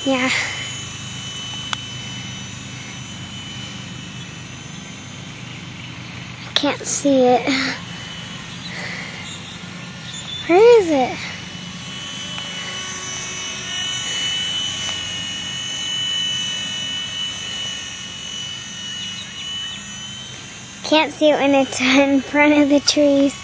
Yeah. I can't see it. Where is it? Can't see it when it's in front of the trees.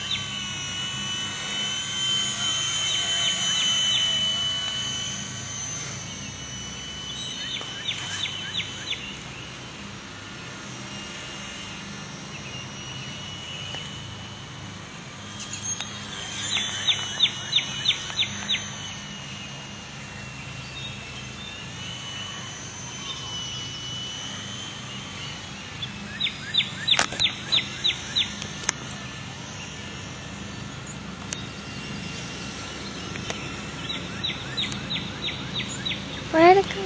Where'd it go?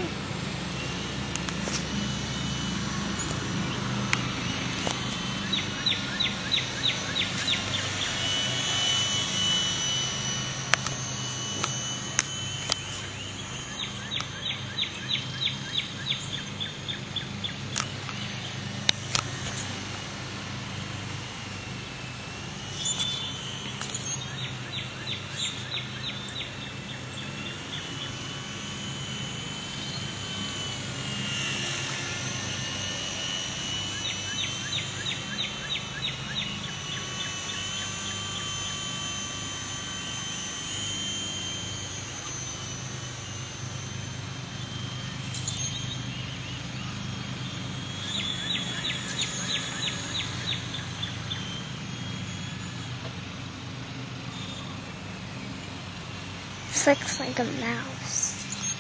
This looks like a mouse.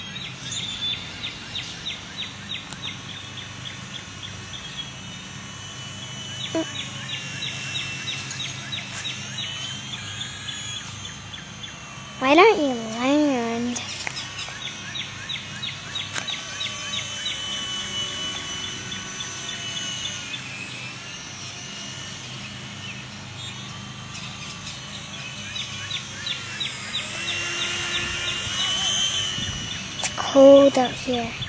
Why don't you land? It's cold out here.